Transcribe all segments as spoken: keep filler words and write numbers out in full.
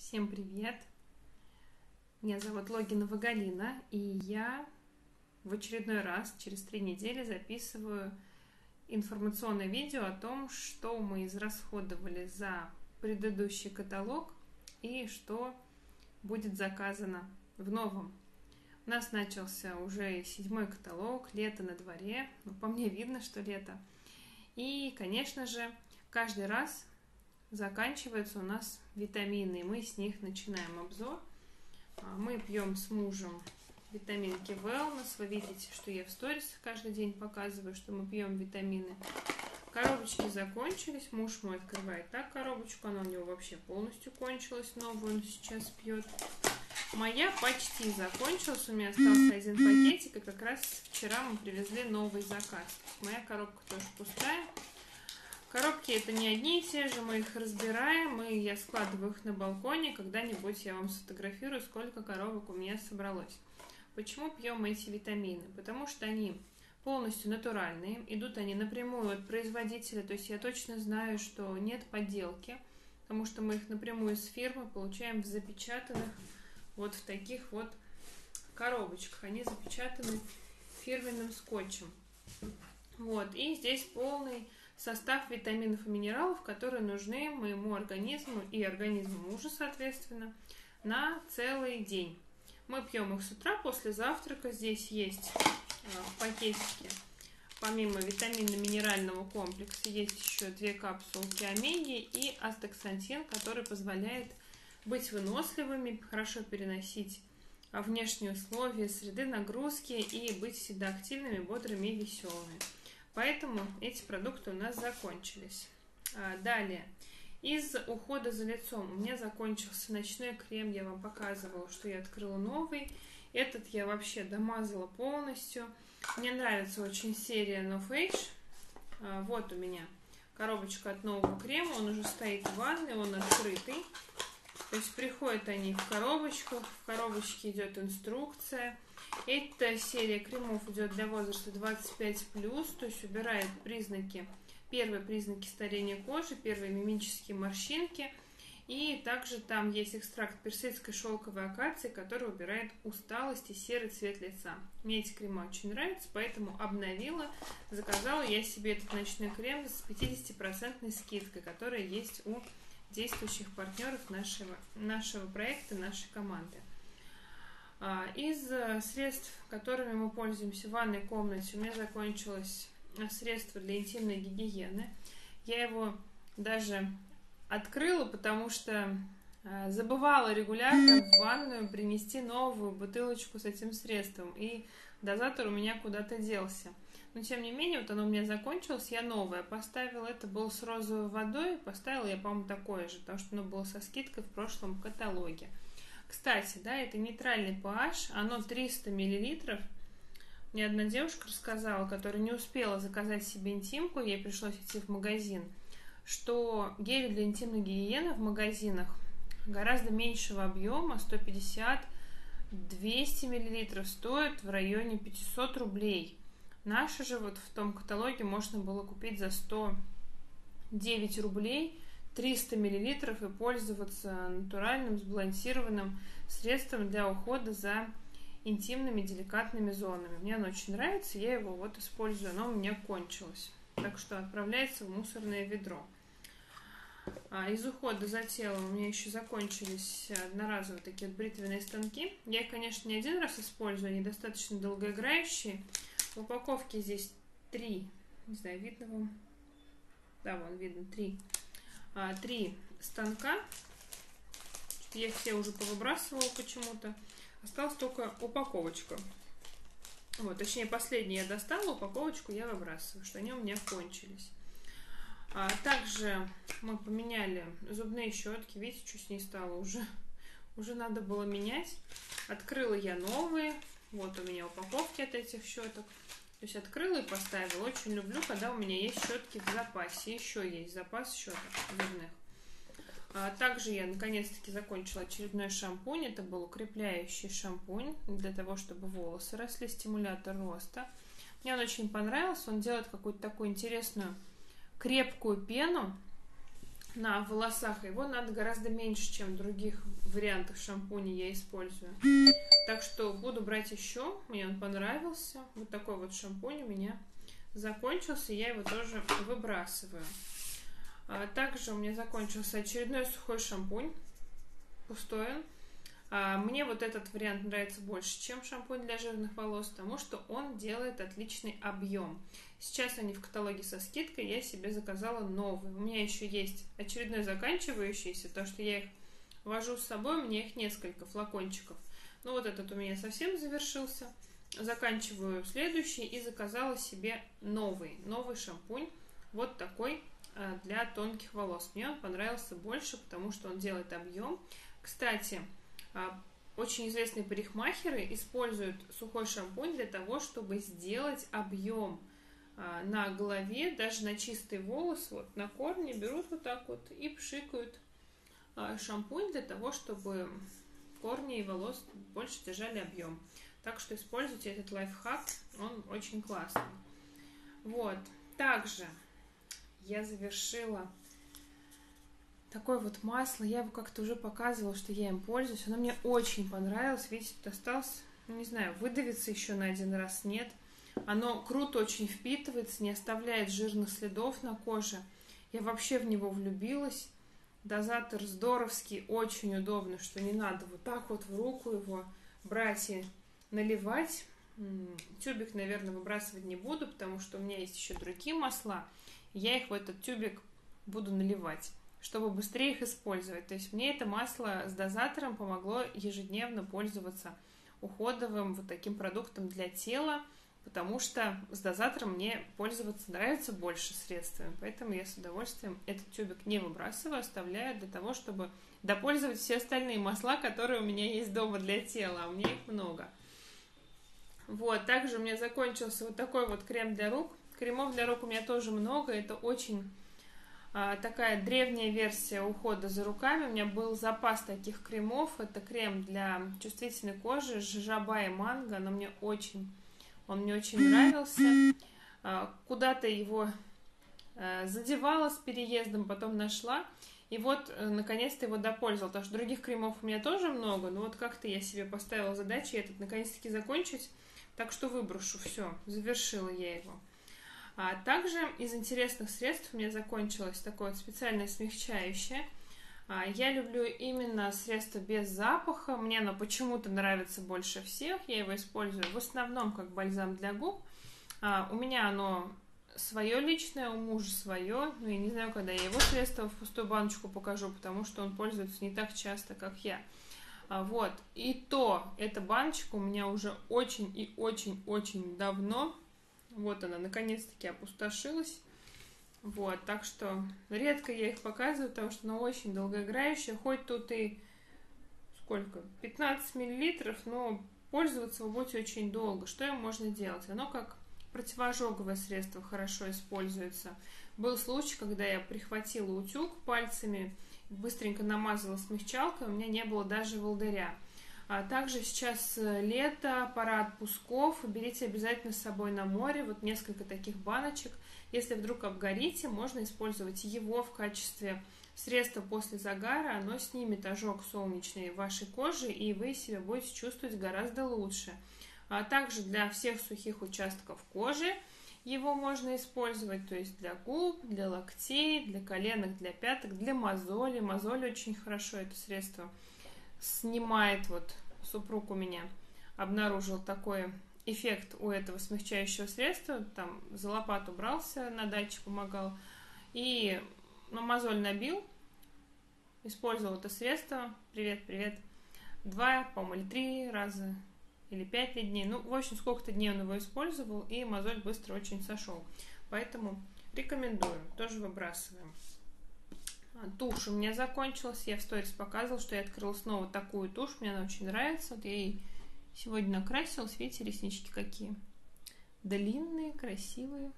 Всем привет! Меня зовут Логинова Галина, и я в очередной раз через три недели записываю информационное видео о том, что мы израсходовали за предыдущий каталог и что будет заказано в новом. У нас начался уже седьмой каталог, лето на дворе, ну, по мне видно, что лето. И, конечно же, каждый раз заканчиваются у нас витамины, и мы с них начинаем обзор. Мы пьем с мужем витаминки Wellness. Вы видите, что я в сторис каждый день показываю, что мы пьем витамины. Коробочки закончились, муж мой открывает так коробочку, она у него вообще полностью кончилась, новую он сейчас пьет. Моя почти закончилась, у меня остался один пакетик, и как раз вчера мы привезли новый заказ. Моя коробка тоже пустая. Коробки это не одни и те же, мы их разбираем, и я складываю их на балконе. Когда-нибудь я вам сфотографирую, сколько коробок у меня собралось. Почему пьем эти витамины? Потому что они полностью натуральные, идут они напрямую от производителя, то есть я точно знаю, что нет подделки, потому что мы их напрямую с фирмы получаем в запечатанных, вот в таких вот коробочках. Они запечатаны фирменным скотчем. Вот, и здесь полный состав витаминов и минералов, которые нужны моему организму и организму мужа, соответственно, на целый день. Мы пьем их с утра после завтрака. Здесь есть в пакетике, помимо витаминно-минерального комплекса, есть еще две капсулки омеги и астаксантин, который позволяет быть выносливыми, хорошо переносить внешние условия, среды нагрузки и быть всегда активными, бодрыми и веселыми. Поэтому эти продукты у нас закончились. Далее, из ухода за лицом у меня закончился ночной крем. Я вам показывала, что я открыла новый. Этот я вообще домазала полностью. Мне нравится очень серия No Face. Вот у меня коробочка от нового крема. Он уже стоит в ванной, он открытый. То есть приходят они в коробочках. В коробочке идет инструкция. Эта серия кремов идет для возраста двадцать пять плюс, то есть убирает признаки, первые признаки старения кожи, первые мимические морщинки. И также там есть экстракт персидской шелковой акации, который убирает усталость и серый цвет лица. Мне эти крема очень нравятся, поэтому обновила. Заказала я себе этот ночной крем с пятидесятипроцентной скидкой, которая есть у действующих партнеров нашего, нашего проекта, нашей команды. Из средств, которыми мы пользуемся в ванной комнате, у меня закончилось средство для интимной гигиены. Я его даже открыла, потому что забывала регулярно в ванную принести новую бутылочку с этим средством, и дозатор у меня куда-то делся. Но тем не менее, вот оно у меня закончилось, я новое поставила. Это было с розовой водой, поставила я, по-моему, такое же, потому что оно было со скидкой в прошлом каталоге. Кстати, да, это нейтральный pH, оно триста миллилитров. Мне одна девушка рассказала, которая не успела заказать себе интимку, ей пришлось идти в магазин, что гели для интимной гигиены в магазинах гораздо меньшего объема, сто пятьдесят — двести миллилитров, стоят в районе пятьсот рублей. Наши же вот в том каталоге можно было купить за сто девять рублей, триста миллилитров, и пользоваться натуральным сбалансированным средством для ухода за интимными деликатными зонами. Мне оно очень нравится, я его вот использую, оно у меня кончилось. Так что отправляется в мусорное ведро. А из ухода за телом у меня еще закончились одноразовые такие вот бритвенные станки. Я их, конечно, не один раз использую, они достаточно долгоиграющие. В упаковке здесь три, не знаю, видно вам? Да, вон видно, три. Три станка. Я их все уже повыбрасывала почему-то. Осталась только упаковочка. Вот, точнее, последнюю я достала, упаковочку я выбрасываю, что они у меня кончились. А также мы поменяли зубные щетки. Видите, что с ней стало уже? Уже надо было менять. Открыла я новые. Вот у меня упаковки от этих щеток. То есть открыла и поставила. Очень люблю, когда у меня есть щетки в запасе. Еще есть запас щеток зубных. А также я наконец-таки закончила очередной шампунь. Это был укрепляющий шампунь для того, чтобы волосы росли, стимулятор роста. Мне он очень понравился. Он делает какую-то такую интересную крепкую пену. на волосах. Его надо гораздо меньше, чем в других вариантах шампуня я использую. Так что буду брать еще. Мне он понравился. Вот такой вот шампунь у меня закончился. Я его тоже выбрасываю. Также у меня закончился очередной сухой шампунь. Пустой он. Мне вот этот вариант нравится больше, чем шампунь для жирных волос, потому что он делает отличный объем. Сейчас они в каталоге со скидкой, я себе заказала новый. У меня еще есть очередной заканчивающийся, то что я их вожу с собой, у меня их несколько флакончиков. Ну вот этот у меня совсем завершился. Заканчиваю следующий и заказала себе новый, новый шампунь. Вот такой для тонких волос. Мне он понравился больше, потому что он делает объем. Кстати, очень известные парикмахеры используют сухой шампунь для того, чтобы сделать объем на голове, даже на чистый волос, вот на корне берут вот так вот и пшикают шампунь для того, чтобы корни и волос больше держали объем. Так что используйте этот лайфхак, он очень классный. Вот, также я завершила такое вот масло, я его как-то уже показывала, что я им пользуюсь, оно мне очень понравилось, видите, тут осталось, ну, не знаю, выдавиться еще на один раз, нет. Оно круто очень впитывается, не оставляет жирных следов на коже. Я вообще в него влюбилась. Дозатор здоровский, очень удобно, что не надо вот так вот в руку его брать и наливать. Тюбик, наверное, выбрасывать не буду, потому что у меня есть еще другие масла. Я их в этот тюбик буду наливать, чтобы быстрее их использовать. То есть мне это масло с дозатором помогло ежедневно пользоваться уходовым вот таким продуктом для тела, потому что с дозатором мне пользоваться нравится больше средствами. Поэтому я с удовольствием этот тюбик не выбрасываю, оставляю для того, чтобы допользовать все остальные масла, которые у меня есть дома для тела, а у меня их много. Вот, также у меня закончился вот такой вот крем для рук. Кремов для рук у меня тоже много, это очень а, такая древняя версия ухода за руками. У меня был запас таких кремов. Это крем для чувствительной кожи, жожоба и манго, но мне очень... Он мне очень нравился. Куда-то его задевала с переездом, потом нашла. И вот, наконец-то его допользовала. Потому что других кремов у меня тоже много. Но вот как-то я себе поставила задачу этот наконец-таки закончить. Так что выброшу. Все, завершила я его. А также из интересных средств у меня закончилось такое вот специальное смягчающее. Я люблю именно средство без запаха. Мне оно почему-то нравится больше всех. Я его использую в основном как бальзам для губ. У меня оно свое личное, у мужа свое. Ну, я не знаю, когда я его средство в пустую баночку покажу, потому что он пользуется не так часто, как я. Вот. И то, эта баночка у меня уже очень и очень-очень давно. Вот она, наконец-таки опустошилась. Вот, так что редко я их показываю, потому что она очень долгоиграющая, хоть тут и сколько, пятнадцать миллилитров, но пользоваться вы будете очень долго. Что им можно делать? Оно как противоожоговое средство хорошо используется. Был случай, когда я прихватила утюг пальцами, быстренько намазала смягчалкой, у меня не было даже волдыря. А также сейчас лето, пора отпусков, берите обязательно с собой на море, вот несколько таких баночек. Если вдруг обгорите, можно использовать его в качестве средства после загара. Оно снимет ожог солнечный вашей кожи, и вы себя будете чувствовать гораздо лучше. А также для всех сухих участков кожи его можно использовать, то есть для губ, для локтей, для коленок, для пяток, для мозоли. Мозоли очень хорошо это средство снимает. Вот супруг у меня обнаружил такой эффект у этого смягчающего средства. Там за лопату брался, на даче помогал. И на мозоль набил. Использовал это средство. Привет, привет. Два, по-моему, или три раза. Или пять дней. Ну, в общем, сколько-то дней он его использовал. И мозоль быстро очень сошел. Поэтому рекомендую. Тоже выбрасываем. Тушь у меня закончилась. Я в сторис показывала, что я открыла снова такую тушь. Мне она очень нравится. Вот я ей сегодня накрасилась. Видите, реснички какие? Длинные, красивые.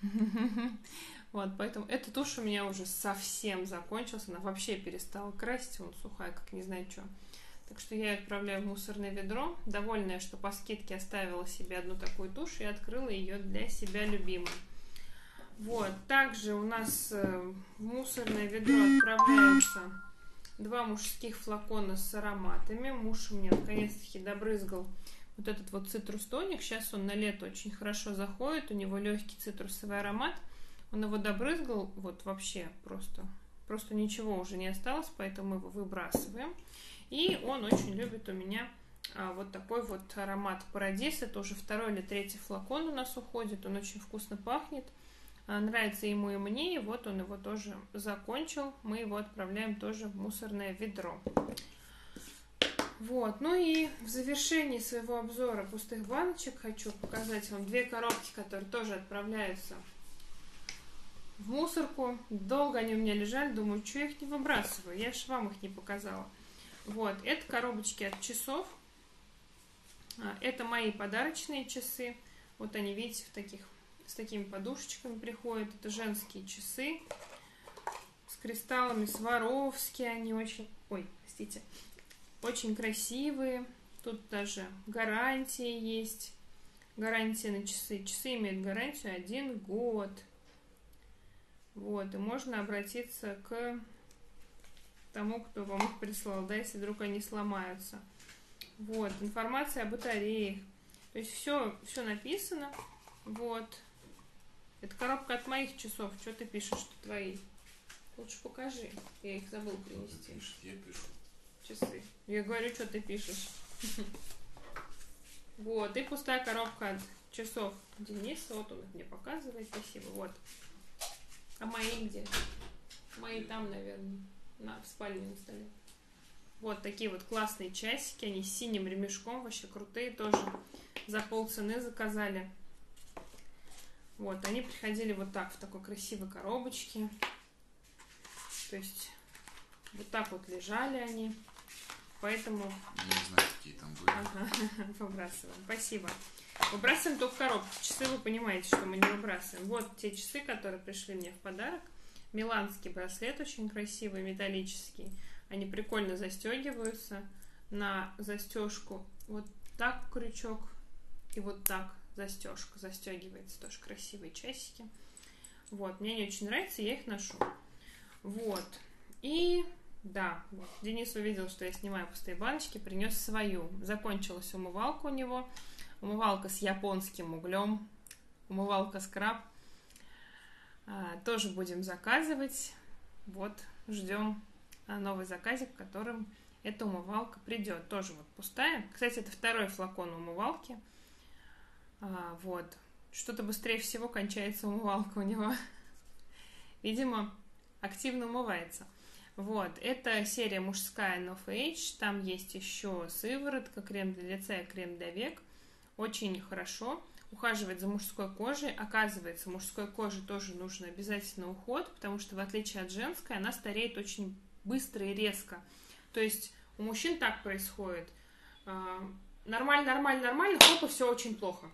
Вот, поэтому эта тушь у меня уже совсем закончилась. Она вообще перестала красить. Вон сухая, как не знаю что. Так что я ее отправляю в мусорное ведро. Довольная, что по скидке оставила себе одну такую тушь и открыла ее для себя любимой. Вот, также у нас в мусорное ведро отправляются два мужских флакона с ароматами. Муж мне наконец-таки добрызгал вот этот вот цитрус-тоник. Сейчас он на лето очень хорошо заходит. У него легкий цитрусовый аромат. Он его добрызгал, вот вообще просто, просто ничего уже не осталось, поэтому мы его выбрасываем. И он очень любит у меня а, вот такой вот аромат Парадис. Это уже второй или третий флакон у нас уходит. Он очень вкусно пахнет. А, нравится ему и мне. И вот он его тоже закончил. Мы его отправляем тоже в мусорное ведро. Вот, ну и в завершении своего обзора пустых баночек хочу показать вам две коробки, которые тоже отправляются в мусорку. Долго они у меня лежали, думаю, что я их не выбрасываю, я же вам их не показала. Вот, это коробочки от часов. Это мои подарочные часы. Вот они, видите, в таких, с такими подушечками приходят. Это женские часы с кристаллами Сваровски. Они очень, ой, простите, очень красивые. Тут даже гарантия есть. Гарантия на часы. Часы имеют гарантию один год. Вот, и можно обратиться к тому, кто вам их прислал, да, если вдруг они сломаются. Вот, информация о батареях. То есть все, все написано. Вот. Это коробка от моих часов. Что ты пишешь, что твои? Лучше покажи. Я их забыл принести. Я пишу. Часы. Я говорю, что ты пишешь. Вот, и пустая коробка от часов Дениса. Вот он их мне показывает. Спасибо. Вот. А мои где? Мои там, наверное, на, в спальне на столе. Вот такие вот классные часики. Они с синим ремешком. Вообще крутые тоже. За полцены заказали. Вот, они приходили вот так, в такой красивой коробочке. То есть, вот так вот лежали они. Поэтому... Я не знаю, какие там были. Ага, выбрасываем. Спасибо. Выбрасываем только коробку. Часы вы понимаете, что мы не выбрасываем. Вот те часы, которые пришли мне в подарок. Миланский браслет очень красивый, металлический. Они прикольно застегиваются. На застежку вот так крючок и вот так застежка застегивается. Тоже красивые часики. Вот, мне они очень нравятся, я их ношу. Вот. И да, вот. Денис увидел, что я снимаю пустые баночки, принес свою. Закончилась умывалка у него. Умывалка с японским углем. Умывалка скраб. А, тоже будем заказывать. Вот, ждем новый заказик, в котором эта умывалка придет. Тоже вот пустая. Кстати, это второй флакон умывалки. А, вот. Что-то быстрее всего кончается умывалка у него. Видимо, активно умывается. Вот. Это серия мужская No Age. Там есть еще сыворотка, крем для лица и крем для век. Очень хорошо ухаживает за мужской кожей. Оказывается, мужской коже тоже нужен обязательно уход, потому что, в отличие от женской, она стареет очень быстро и резко. То есть у мужчин так происходит. Нормально, нормально, нормально, хоп, и все очень плохо.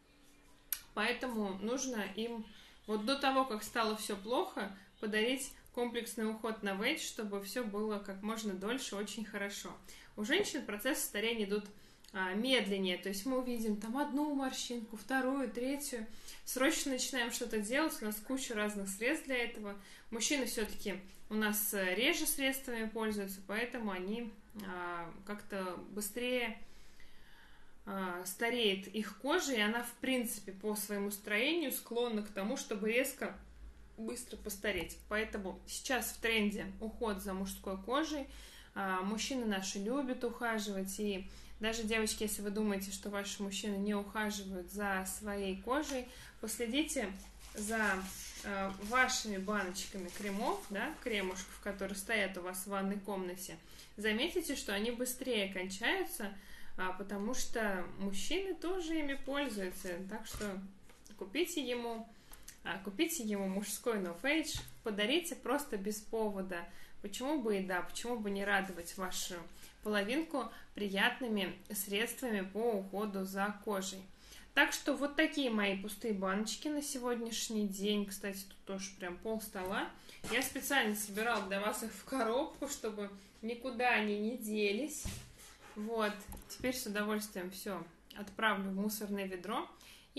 Поэтому нужно им вот до того, как стало все плохо, подарить комплексный уход на вейдж, чтобы все было как можно дольше, очень хорошо. У женщин процессы старения идут а, медленнее, то есть мы увидим там одну морщинку, вторую, третью, срочно начинаем что-то делать, у нас куча разных средств для этого. Мужчины все-таки у нас реже средствами пользуются, поэтому они а, как-то быстрее а, стареет их кожа, и она в принципе по своему строению склонна к тому, чтобы резко быстро постареть. Поэтому сейчас в тренде уход за мужской кожей. Мужчины наши любят ухаживать. И даже, девочки, если вы думаете, что ваши мужчины не ухаживают за своей кожей, последите за вашими баночками кремов, да, кремушков, которые стоят у вас в ванной комнате. Заметите, что они быстрее кончаются, потому что мужчины тоже ими пользуются. Так что купите ему Купите ему мужской No Age, подарите просто без повода. Почему бы и да, почему бы не радовать вашу половинку приятными средствами по уходу за кожей. Так что вот такие мои пустые баночки на сегодняшний день. Кстати, тут тоже прям пол стола. Я специально собирала для вас их в коробку, чтобы никуда они не делись. Вот, теперь с удовольствием все отправлю в мусорное ведро.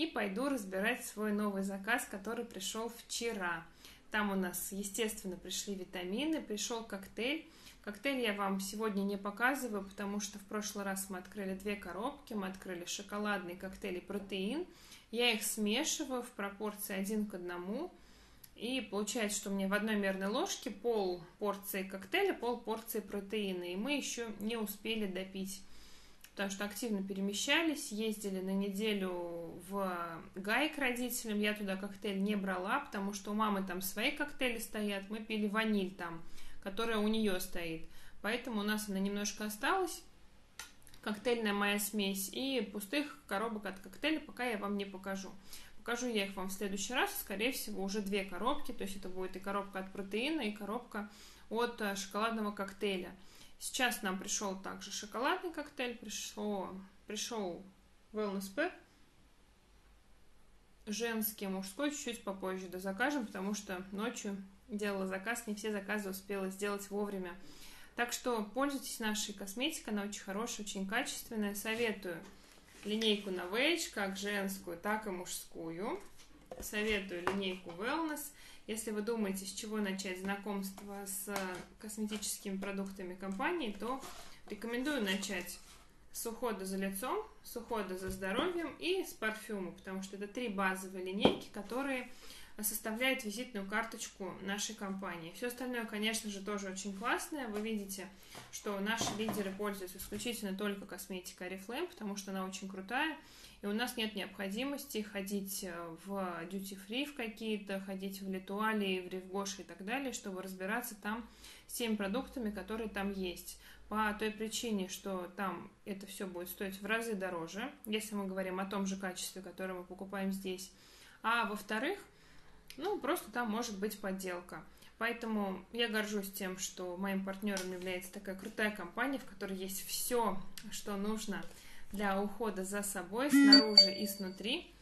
и пойду разбирать свой новый заказ, который пришел вчера. Там у нас, естественно, пришли витамины, пришел коктейль. Коктейль я вам сегодня не показываю, потому что в прошлый раз мы открыли две коробки, мы открыли шоколадный коктейль и протеин. Я их смешиваю в пропорции один к одному, и получается, что у меня в одной мерной ложке пол порции коктейля, пол порции протеина, и мы еще не успели допить, потому что активно перемещались, ездили на неделю в Гай к родителям, я туда коктейль не брала, потому что у мамы там свои коктейли стоят, мы пили ваниль там, которая у нее стоит. Поэтому у нас она немножко осталась, коктейльная моя смесь, и пустых коробок от коктейля пока я вам не покажу. Покажу я их вам в следующий раз, скорее всего, уже две коробки, то есть это будет и коробка от протеина, и коробка от шоколадного коктейля. Сейчас нам пришел также шоколадный коктейль, пришло, пришел Wellness Pack, женский, мужской, чуть-чуть попозже дозакажем, потому что ночью делала заказ, не все заказы успела сделать вовремя. Так что пользуйтесь нашей косметикой, она очень хорошая, очень качественная. Советую линейку Novage, как женскую, так и мужскую. Советую линейку Wellness. Если вы думаете, с чего начать знакомство с косметическими продуктами компании, то рекомендую начать с ухода за лицом, с ухода за здоровьем и с парфюма, потому что это три базовые линейки, которые составляет визитную карточку нашей компании. Все остальное, конечно же, тоже очень классное. Вы видите, что наши лидеры пользуются исключительно только косметикой Oriflame, потому что она очень крутая, и у нас нет необходимости ходить в Duty Free в какие-то, ходить в Литуале, в Ревгоше и так далее, чтобы разбираться там с теми продуктами, которые там есть. По той причине, что там это все будет стоить в разы дороже, если мы говорим о том же качестве, которое мы покупаем здесь. А во-вторых, ну, просто там может быть подделка. Поэтому я горжусь тем, что моим партнером является такая крутая компания, в которой есть все, что нужно для ухода за собой, снаружи и снутри.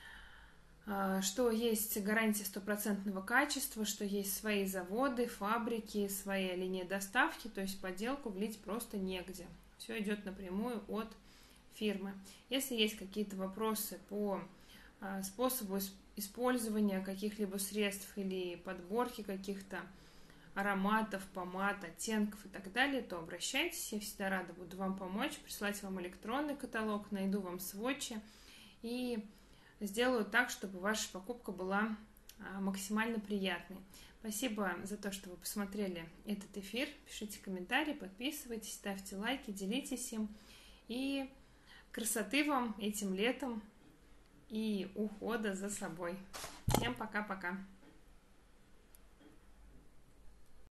Что есть гарантия стопроцентного качества, что есть свои заводы, фабрики, своя линия доставки, то есть подделку влить просто негде. Все идет напрямую от фирмы. Если есть какие-то вопросы по способу использования каких-либо средств или подборки каких-то ароматов, помад, оттенков и так далее, то обращайтесь, я всегда рада буду вам помочь, прислать вам электронный каталог, найду вам сводчи и сделаю так, чтобы ваша покупка была максимально приятной. Спасибо за то, что вы посмотрели этот эфир, пишите комментарии, подписывайтесь, ставьте лайки, делитесь им, и красоты вам этим летом и ухода за собой. Всем пока-пока!